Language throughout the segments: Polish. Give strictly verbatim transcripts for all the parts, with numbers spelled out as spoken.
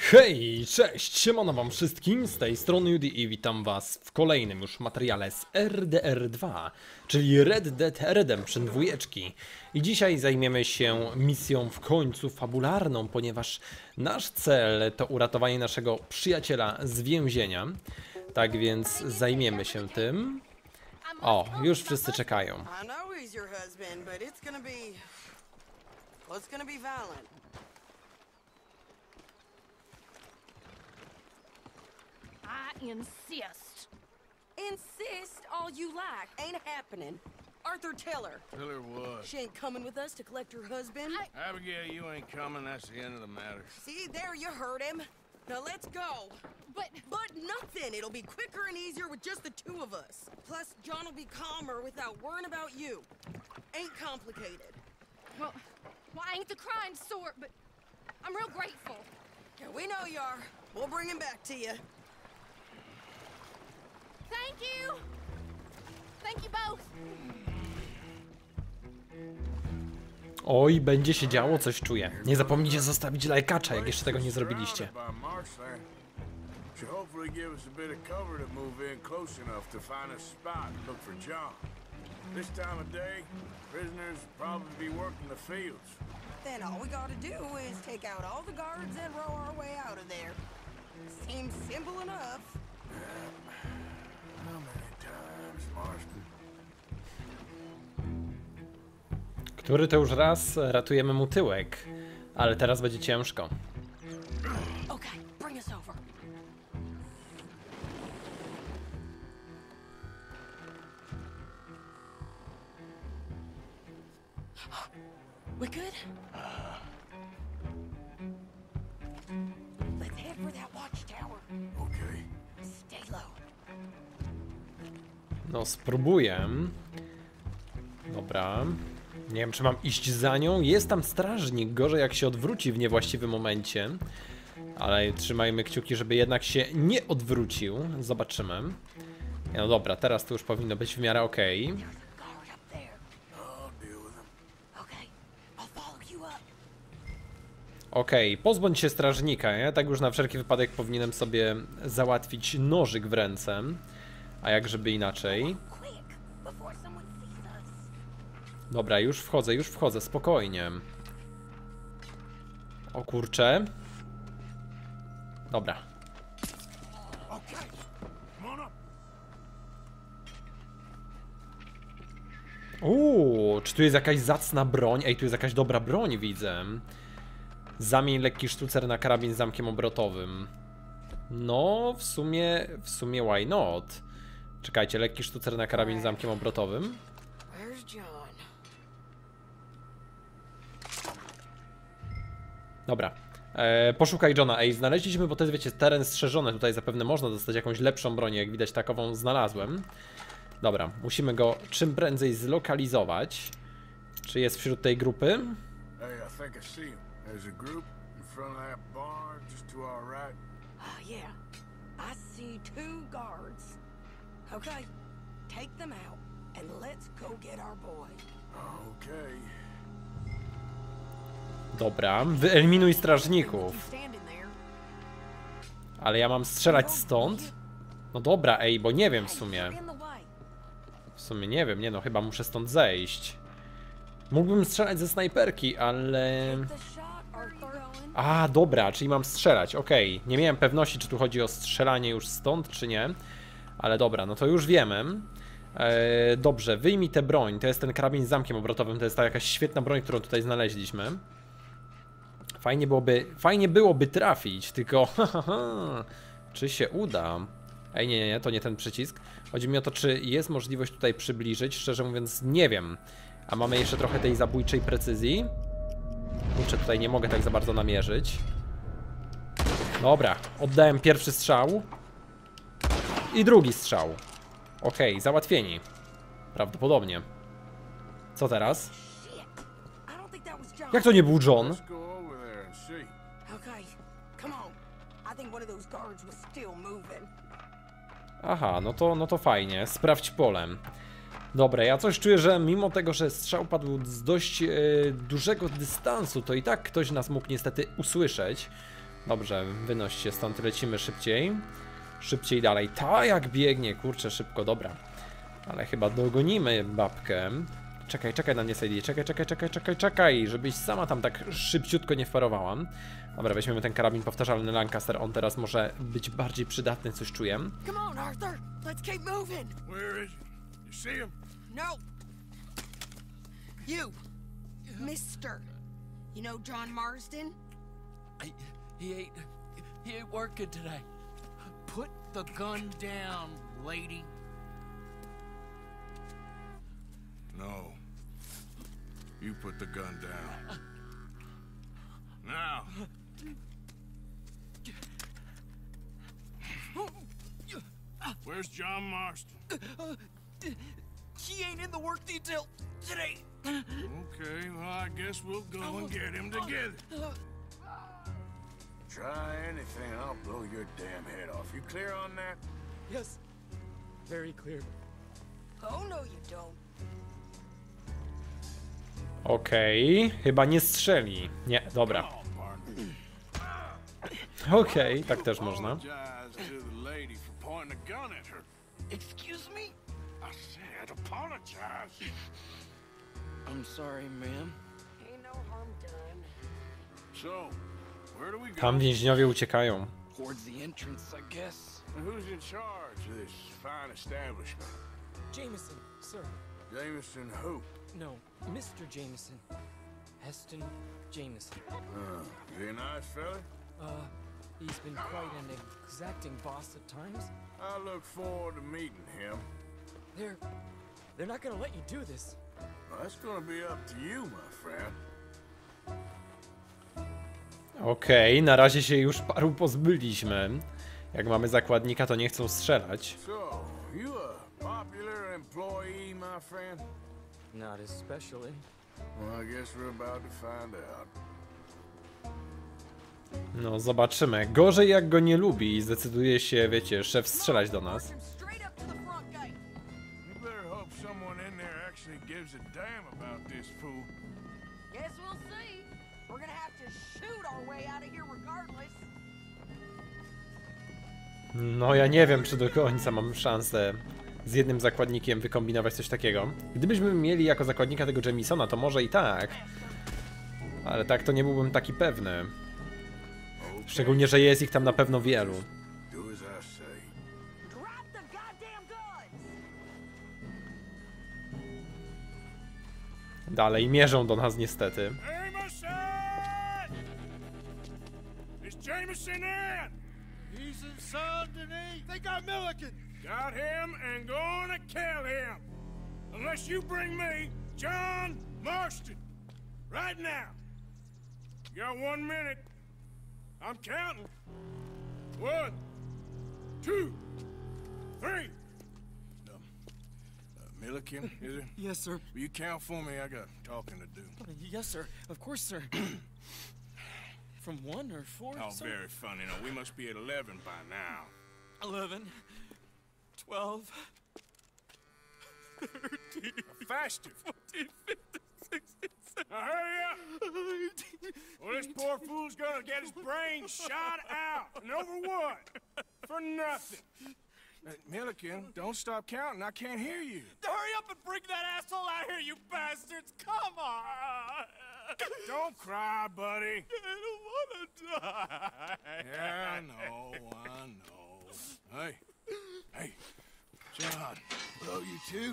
Hej, cześć, siemano wam wszystkim, z tej strony Judy i witam was w kolejnym już materiale z R D R dwa, czyli Red Dead Redemption dwa. I dzisiaj zajmiemy się misją w końcu fabularną, ponieważ nasz cel to uratowanie naszego przyjaciela z więzienia. Tak więc zajmiemy się tym. O, już wszyscy czekają. I insist. Insist all you like. Ain't happening. Arthur, tell her. Tell her what? She ain't coming with us to collect her husband. I- Abigail, you ain't coming. That's the end of the matter. See, there you heard him. Now let's go. But But nothing. It'll be quicker and easier with just the two of us. Plus, John will be calmer without worrying about you. Ain't complicated. well, well, I ain't the crime sort, but I'm real grateful. Yeah, we know you are. We'll bring him back to you. Thank you. Thank you both. Oj, będzie się działo, coś czuję. Nie zapomnijcie zostawić lajkacza, jak jeszcze tego nie zrobiliście. Should hopefully give us a bit of cover to move in close enough to find a spot and look for John. This time of day, prisoners probably be working the fields. Then all we gotta do is take out all the guards and row our way out of there. Seems simple enough. How many times, Marston? Który to już raz ratujemy mu tyłek, ale teraz będzie ciężko. Okay, bring us over. We good? Let's head for that watchtower. Okay. Stay low. No, spróbuję. Dobra. Nie wiem, czy mam iść za nią. Jest tam strażnik. Gorzej, jak się odwróci w niewłaściwym momencie. Ale trzymajmy kciuki, żeby jednak się nie odwrócił. Zobaczymy. No dobra, teraz to już powinno być w miarę okej. There's a guard up there. I'll deal with him. Okay, I'll follow you up. Okej, pozbądź się strażnika. Ja tak już na wszelki wypadek powinienem sobie załatwić nożyk w ręce. A jak żeby inaczej. Quick, before someone sees us. Dobra, już wchodzę, już wchodzę, spokojnie. O kurczę. Dobra. Okay. Come on up. Uuu, czy tu jest jakaś zacna broń? Ej, tu jest jakaś dobra broń, widzę. Zamień lekki sztucer na karabin z zamkiem obrotowym. No, w sumie, w sumie why not? Czekajcie, lekki sztucer na karabin z zamkiem obrotowym. Where's John? Dobra. E, poszukaj Johna. Ej, znaleźliśmy, bo to jest, wiecie, teren strzeżony. Tutaj zapewne można dostać jakąś lepszą broń. Jak widać, takową znalazłem. Dobra, musimy go czym prędzej zlokalizować. Czy jest wśród tej grupy? Hey, I think I see him. There's a group in front of that bar just to our right. Ah, yeah. I see two guards. Okay, take them out and let's go get our boy. Okay. Dobra, wyeliminuj strażników. Keep standing there. Ale ja mam strzelać stąd? No dobra, ej, bo nie wiem w sumie. Hey, you're in the way. W sumie nie wiem, nie no, chyba muszę stąd zejść. Mógłbym strzelać ze snajperki, ale... The shot, Arthur. A, dobra, czyli mam strzelać, okej. Nie miałem pewności, czy tu chodzi o strzelanie już stąd, czy nie. Ale dobra, no to już wiemy. Eee, dobrze, wyjmij tę broń. To jest ten karabin z zamkiem obrotowym. To jest ta jakaś świetna broń, którą tutaj znaleźliśmy. Fajnie byłoby, fajnie byłoby trafić, tylko hahaha, czy się uda? Ej, nie, nie, nie, to nie ten przycisk. Chodzi mi o to, czy jest możliwość tutaj przybliżyć. Szczerze mówiąc, nie wiem. A mamy jeszcze trochę tej zabójczej precyzji. Kurczę, tutaj nie mogę tak za bardzo namierzyć. Dobra, oddałem pierwszy strzał. I drugi strzał. Okej, okay, załatwieni. Prawdopodobnie. Co teraz? Shit. I don't think that was John. Jak to nie był John? Let's go over there and see. Okay, come on. I think one of those guards was still moving. Aha, no to, no to fajnie. Sprawdź polem. Dobra, ja coś czuję, że mimo tego, że strzał padł z dość e, dużego dystansu, to i tak ktoś nas mógł niestety usłyszeć. Dobrze, wynoś się stąd, lecimy szybciej. Szybciej dalej. Ta jak biegnie, kurczę, szybko, dobra. Ale chyba dogonimy babkę. Czekaj, czekaj na mnie, Sadie. Czekaj, czekaj, czekaj, czekaj, czekaj, żebyś sama tam tak szybciutko nie wparowała. Dobra, weźmiemy ten karabin powtarzalny Lancaster. On teraz może być bardziej przydatny, coś czuję. Come on, Arthur. Let's keep moving. Where is he? You see him? No. You, Mister. You know John Marsden? I, he ain't he ain't working today. Put the gun down, lady. No. You put the gun down. Now. Where's John Marston? He ain't in the work detail today. Okay, well, I guess we'll go and get him together. Try anything, I'll blow your damn head off. You clear on that? Yes, very clear. Oh, no, you don't. Okej, okay. Chyba nie strzeli. Nie, dobra. Okej, okay, tak też można. Excuse me? I said apologize. I'm sorry, ma'am. Ain't no harm done. So, where do we go? Tam więźniowie uciekają. Towards the entrance, I guess. And who's in charge of this fine establishment? Jameson, sir. Jameson who? No, Mister Jameson. Heston Jameson. Uh, is he a nice fella? Uh, he's been quite an exacting boss at times. I look forward to meeting him. They're... they're not gonna let you do this. Well, that's gonna be up to you, my friend. Okej, okay, na razie się już paru pozbyliśmy. Jak mamy zakładnika, to nie chcą strzelać. So, you a popular employee, my friend? Not especially. Well, I guess we're about to find out. No, zobaczymy. Gorzej jak go nie lubi i zdecyduje się, wiecie, szef strzelać do nas. Straight up to the front gate. You better hope someone in there actually gives a damn about this fool. Guess we'll see. We're gonna have to shoot our way out of here regardless. No, ja nie wiem, czy do końca mam szansę z jednym zakładnikiem wykombinować coś takiego. Gdybyśmy mieli jako zakładnika tego Jamisona, to może i tak. Ale tak to nie byłbym taki pewny. Szczególnie, że jest ich tam na pewno wielu. Do as I say. Drop the goddamn guns. Dalej mierzą do nas niestety. Jameson! Is Jameson in? He's in Saint Denis. They got Milliken. Got him and gonna kill him. Unless you bring me John Marston. Right now. You got one minute. I'm counting. One, two, three. Um, uh, Milliken, is it? Yes, sir. Will you count for me? I got talking to do. Yes, sir. Of course, sir. From one or four? Oh, sir? very funny. No, we must be at eleven by now. Eleven. Twelve. Thirteen. Faster. Fourteen. Fifteen. Sixteen. Now hurry up! Well, this poor fool's gonna get his brains shot out. And over what? For nothing. Uh, Milliken, don't stop counting. I can't hear you. Hurry up and bring that asshole out here, you bastards! Come on! Don't cry, buddy. I don't wanna die. Yeah, I know, I know. Hey, hey, John, hello, you two.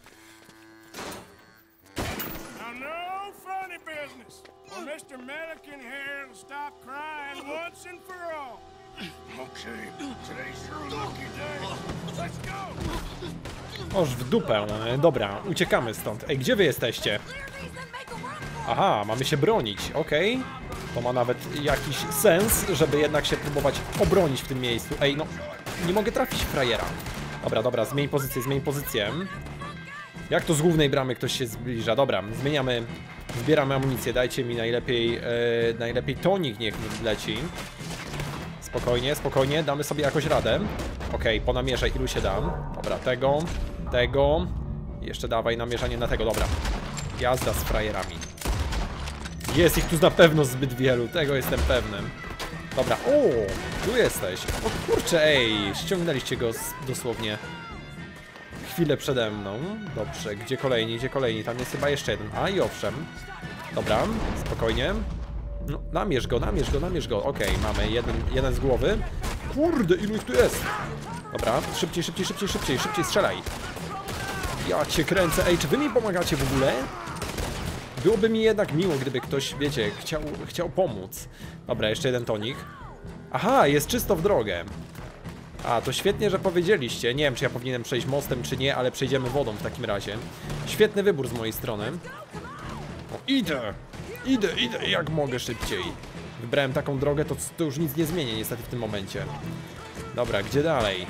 Now, no funny business. Well, Mister Milliken here will stop crying once and for all. Okay, today's your lucky day. Let's go. Oż w dupę. Dobra, uciekamy stąd. Ej, gdzie wy jesteście? Aha, mamy się bronić. Okej. Okay. To ma nawet jakiś sens, żeby jednak się próbować obronić w tym miejscu. Ej, no, nie mogę trafić frajera. Dobra, dobra, zmień pozycję, zmień pozycję. Jak to z głównej bramy ktoś się zbliża? Dobra, zmieniamy, zbieramy amunicję, dajcie mi najlepiej, e, najlepiej tonik niech leci. Spokojnie, spokojnie, damy sobie jakoś radę. Okej, okay, ponamierzaj ilu się da. Dobra, tego, tego, jeszcze dawaj namierzanie na tego, dobra. Jazda z frajerami. Jest ich tu na pewno zbyt wielu, tego jestem pewny. Dobra, o, tu jesteś. O kurczę, ej, ściągnęliście go z, dosłownie chwilę przede mną. Dobrze, gdzie kolejni, gdzie kolejni? Tam jest chyba jeszcze jeden. A i owszem. Dobra, spokojnie. No, namierz go, namierz go, namierz go. Okej, okay, mamy jeden, jeden z głowy. Kurde, ilu ich tu jest? Dobra, szybciej, szybciej, szybciej, szybciej, szybciej strzelaj. Ja cię kręcę. Ej, czy wy mi pomagacie w ogóle? Byłoby mi jednak miło, gdyby ktoś, wiecie, chciał, chciał pomóc. Dobra, jeszcze jeden tonik. Aha, jest czysto w drogę. A, to świetnie, że powiedzieliście. Nie wiem, czy ja powinienem przejść mostem, czy nie, ale przejdziemy wodą w takim razie. Świetny wybór z mojej strony. O, idę! Idę, idę, jak mogę szybciej. Wybrałem taką drogę, to, to już nic nie zmieni niestety w tym momencie. Dobra, gdzie dalej?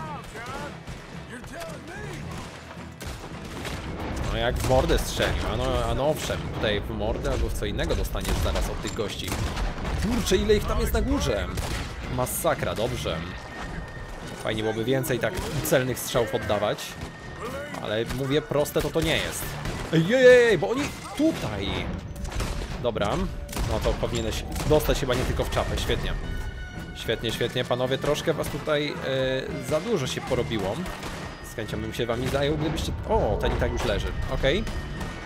No jak w mordę strzelił, a no, a no owszem, tutaj w mordę albo w co innego dostaniesz zaraz od tych gości. Kurczę, ile ich tam jest na górze. Masakra, dobrze. Fajnie byłoby więcej tak celnych strzałów oddawać. Ale mówię, proste to to nie jest. Ejej, bo oni tutaj. Dobra, no to powinieneś dostać chyba nie tylko w czapę, świetnie. Świetnie, świetnie, panowie, troszkę was tutaj yy, za dużo się porobiło. Z chęcią bym się wami zajął, gdybyście... O, ten i tak już leży, okej. Okay.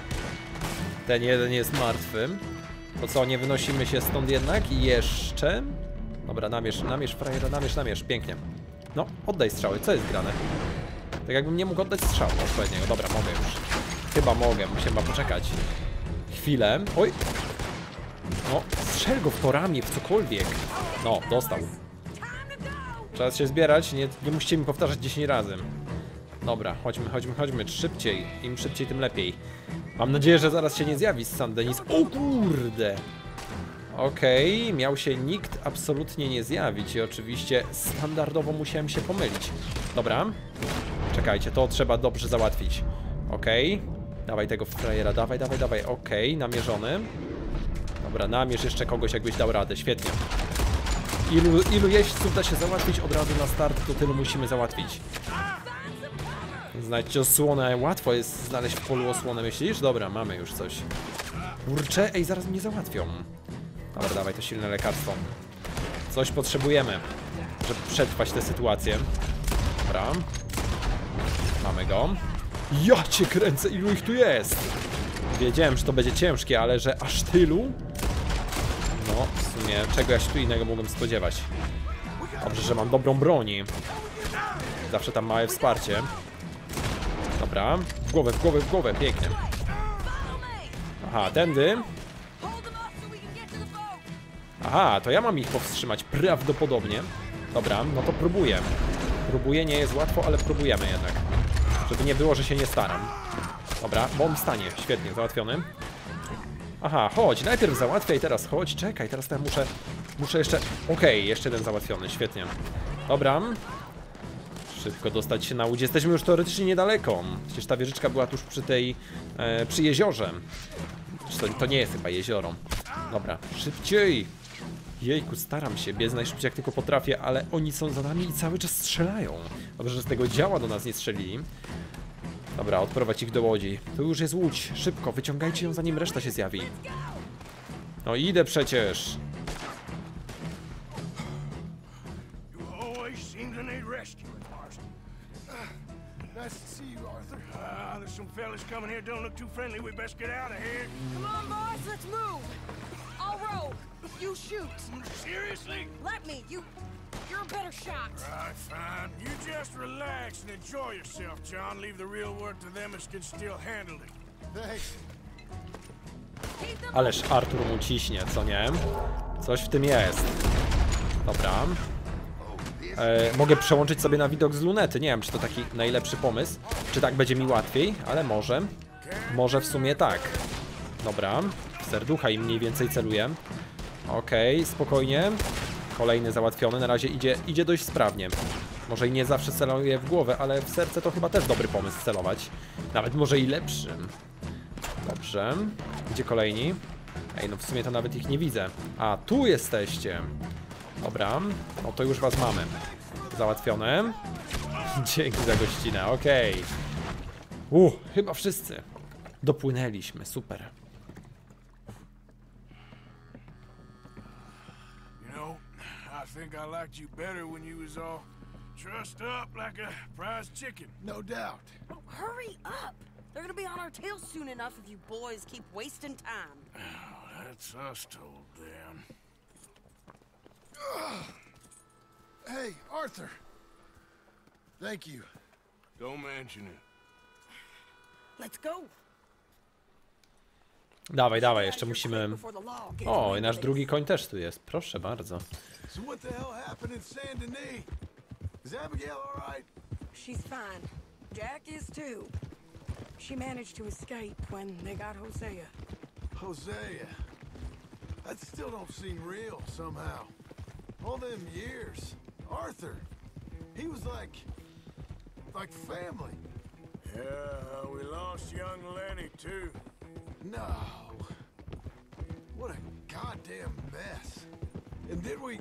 Ten jeden jest martwy. To co, nie wynosimy się stąd jednak? I jeszcze... Dobra, namierz, namierz, frajera, namierz, namierz, pięknie. No, oddaj strzały, co jest grane? Tak jakbym nie mógł oddać strzału odpowiedniego. Dobra, mogę już. Chyba mogę, muszę chyba poczekać. Chwilę. Oj! No, strzel go w to ramię, w cokolwiek. No, dostał. Czas się zbierać, nie, nie musicie mi powtarzać dziesięć razy. Dobra, chodźmy, chodźmy, chodźmy, szybciej. Im szybciej, tym lepiej. Mam nadzieję, że zaraz się nie zjawi z Saint Denis. O kurde! Okej, okay, miał się nikt absolutnie nie zjawić i oczywiście standardowo musiałem się pomylić. Dobra, czekajcie, to trzeba dobrze załatwić. Okej, okay. Dawaj tego frajera, dawaj, dawaj, dawaj, okej, okay, namierzony. Dobra, namierz jeszcze kogoś, jakbyś dał radę, świetnie. Ilu, ilu jeźdźców da się załatwić od razu na start, to tylu musimy załatwić. Znajdźcie osłonę, łatwo jest znaleźć w polu osłonę, myślisz? Dobra, mamy już coś. Kurczę, ej, zaraz mnie załatwią. Dobra, dawaj to silne lekarstwo. Coś potrzebujemy, żeby przetrwać tę sytuację. Dobra. Mamy go. Ja cię kręcę, ilu ich tu jest! Wiedziałem, że to będzie ciężkie, ale że aż tylu? No, w sumie, czego ja się tu innego mogłem spodziewać? Dobrze, że mam dobrą broń. Zawsze tam małe wsparcie. Dobra, w głowę, w głowę, w głowę, pięknie. Aha, tędy. Aha, to ja mam ich powstrzymać prawdopodobnie. Dobra, no to próbuję. Próbuję, nie jest łatwo, ale próbujemy jednak. Żeby nie było, że się nie staram. Dobra, bomb stanie, świetnie, załatwiony. Aha, chodź, najpierw załatwiaj, teraz chodź, czekaj, teraz to ja muszę... Muszę jeszcze... Okej, okay, jeszcze jeden załatwiony, świetnie. Dobra. Szybko dostać się na łódź, jesteśmy już teoretycznie niedaleko. Przecież ta wieżyczka była tuż przy tej... E, przy jeziorze. To, to nie jest chyba jezioro. Dobra, szybciej. Jejku, staram się, biec najszybciej jak tylko potrafię, ale oni są za nami i cały czas strzelają. Dobrze, że z tego działa do nas nie strzelili. Dobra, odprowadź ich do łodzi. Tu już jest łódź, szybko, wyciągajcie ją zanim reszta się zjawi. No idę przecież. You shoot. Seriously? Let me. You, you're a better shot. Right, fine. You just relax and enjoy yourself, John. Leave the real work to them as can still handle it. Thanks. Ależ Artur mu ciśnie, co nie? Coś w tym jest. Dobra. E, mogę przełączyć sobie na widok z lunety. Nie wiem, czy to taki najlepszy pomysł. Czy tak będzie mi łatwiej, ale może. Może w sumie tak. Dobra. W serducha im mniej więcej celuję. Okej, okay, spokojnie. Kolejny załatwiony, na razie idzie, idzie dość sprawnie. Może i nie zawsze celuję w głowę, ale w serce to chyba też dobry pomysł celować. Nawet może i lepszy. Dobrze. Gdzie kolejni? Ej, no w sumie to nawet ich nie widzę. A, tu jesteście. Dobra, no to już was mamy. Załatwione. Dzięki za gościnę, okej. Okay. Uh, chyba wszyscy. Dopłynęliśmy, super. think I liked you better when you was all trussed up like a prize chicken. No doubt. Oh, hurry up! They're gonna be on our tails soon enough if you boys keep wasting time. Oh, that's us told them. Hey, Arthur. Thank you. Don't mention it. Let's go. Dawaj, dawaj, Get jeszcze out of here musimy... quick before the law gets O, i wind nasz of drugi this. koń też tu jest, proszę bardzo. So what the hell happened in Saint Denis? Is Abigail all right? She's fine. Jack is too. She managed to escape when they got Hosea. Hosea. That still don't seem real somehow. All them years. Arthur. He was like... like family. Yeah, we lost young Lenny, too. No. What a goddamn mess. And then we...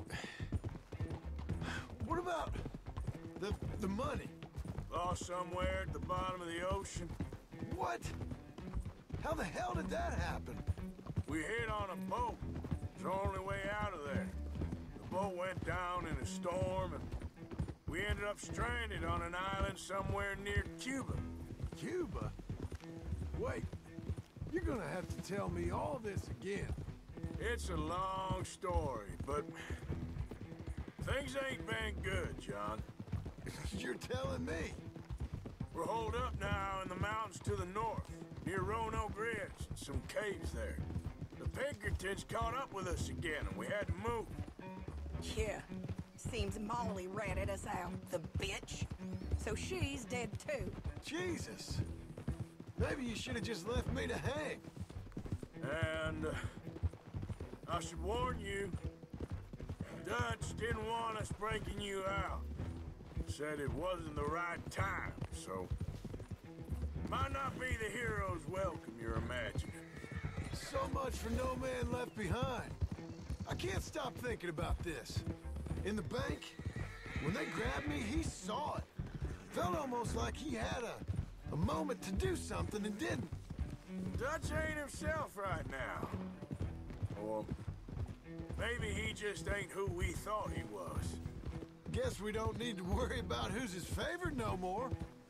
What about the the money? Lost somewhere at the bottom of the ocean. What? How the hell did that happen? We hit on a boat. It's the only way out of there. The boat went down in a storm, and we ended up stranded on an island somewhere near Cuba. Cuba? Wait, you're gonna have to tell me all this again. It's a long story, but things ain't been good, John. You're telling me. We're holed up now in the mountains to the north, near Roanoke Ridge, and some caves there. The Pinkertons caught up with us again, and we had to move. Yeah. Seems Molly ratted us out, the bitch. So she's dead too. Jesus. Maybe you should have just left me to hang. And uh, I should warn you, Dutch didn't want us breaking you out. Said it wasn't the right time, so might not be the hero's welcome you're imagining. So much for no man left behind. I can't stop thinking about this. In the bank, when they grabbed me, he saw it. Felt almost like he had a, a moment to do something and didn't. Dutch ain't himself right now. Or maybe he just ain't who we thought he was. Guess we don't need to worry about who's his favorite no more.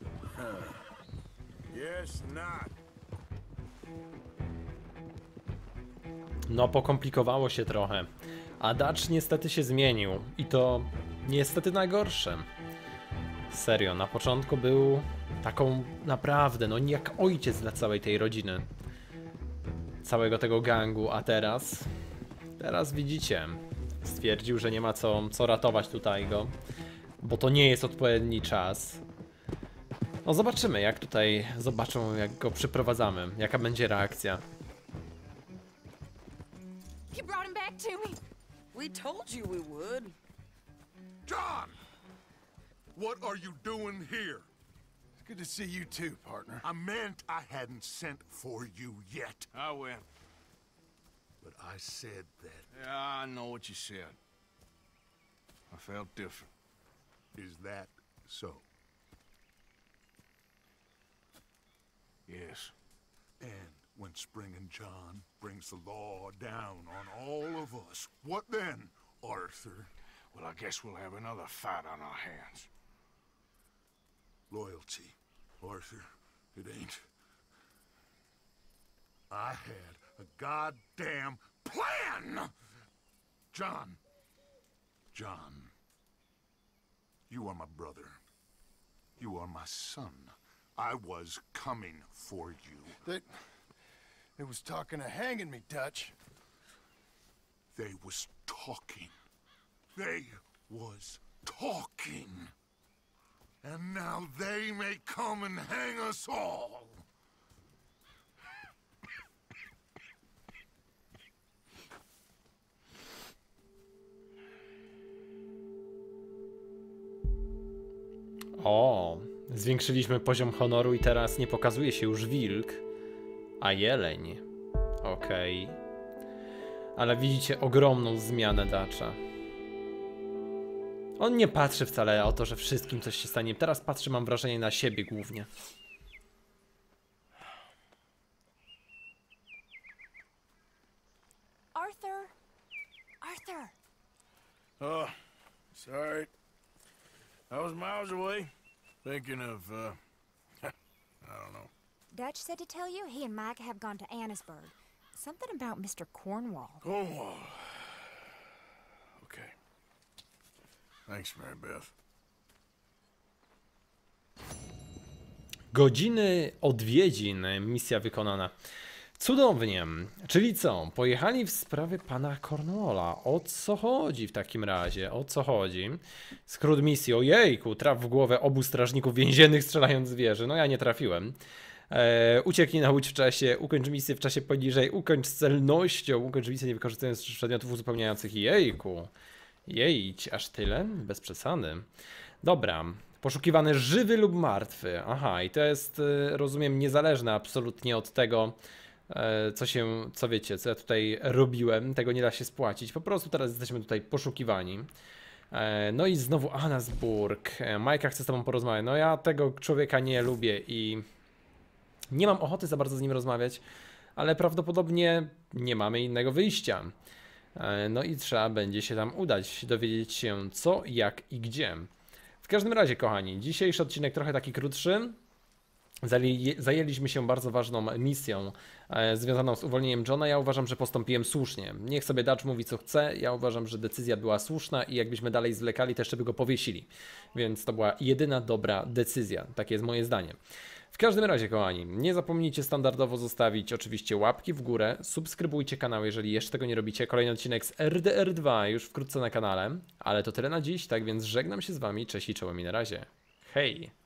Yes, not. No, pokomplikowało się trochę. A Dutch niestety się zmienił. I to niestety na gorsze. Serio, na początku był taką naprawdę, no jak ojciec dla całej tej rodziny. Całego tego gangu, a teraz... Teraz widzicie, stwierdził, że nie ma co, co ratować tutaj go. Bo to nie jest odpowiedni czas. No zobaczymy, jak tutaj, zobaczą jak go przyprowadzamy. Jaka będzie reakcja. You brought him back to me. We told you we would. John! What are you doing here? It's good to see you too, partner. I meant I hadn't sent for you yet. I went. But I said that. Yeah, I know what you said. I felt different. Is that so? Yes. And when Spring and John brings the law down on all of us, what then, Arthur? Well, I guess we'll have another fight on our hands. Loyalty, Arthur, it ain't. I had a goddamn plan! John. John. You are my brother. You are my son. I was coming for you. They... They was talking of hanging me, Dutch. They was talking. They was talking. And now they may come and hang us all. O, zwiększyliśmy poziom honoru i teraz nie pokazuje się już wilk, a jeleń. Okej. Okay. Ale widzicie ogromną zmianę Dutcha. On nie patrzy wcale o to, że wszystkim coś się stanie. Teraz patrzy, mam wrażenie, na siebie głównie. Arthur. Arthur. Uh, Sorry. I was miles away, thinking of, uh, I don't know. Dutch said to tell you he and Micah have gone to Annisburg. Something about Mister Cornwall. Cornwall. Okay. Thanks, Mary Beth. Godziny odwiedzin, misja wykonana. Cudownie. Czyli co? Pojechali w sprawie pana Cornwalla. O co chodzi w takim razie? O co chodzi? Skrót misji. Ojejku, traf w głowę obu strażników więziennych strzelając z wieży. No ja nie trafiłem. Eee, ucieknij na łódź w czasie, ukończ misję w czasie poniżej, ukończ z celnością, ukończ misję nie wykorzystując przedmiotów uzupełniających. Jejku. Jejdź, aż tyle? Bez przesady. Dobra. Poszukiwany żywy lub martwy. Aha, i to jest, rozumiem, niezależne absolutnie od tego, co się, co wiecie, co ja tutaj robiłem. Tego nie da się spłacić. Po prostu teraz jesteśmy tutaj poszukiwani. No i znowu Annesburg. Majka chce z tobą porozmawiać. No ja tego człowieka nie lubię i nie mam ochoty za bardzo z nim rozmawiać, ale prawdopodobnie nie mamy innego wyjścia. No i trzeba będzie się tam udać, dowiedzieć się co, jak i gdzie. W każdym razie, kochani, dzisiejszy odcinek trochę taki krótszy. Zajęliśmy się bardzo ważną misją e, związaną z uwolnieniem Johna. Ja uważam, że postąpiłem słusznie. Niech sobie Dutch mówi co chce. Ja uważam, że decyzja była słuszna i jakbyśmy dalej zwlekali, to jeszcze by go powiesili. Więc to była jedyna dobra decyzja. Takie jest moje zdanie. W każdym razie, kochani, nie zapomnijcie standardowo zostawić oczywiście łapki w górę, subskrybujcie kanał, jeżeli jeszcze tego nie robicie. Kolejny odcinek z R D R dwa już wkrótce na kanale, ale to tyle na dziś, tak więc żegnam się z wami, cześć i czołem i na razie. Hej!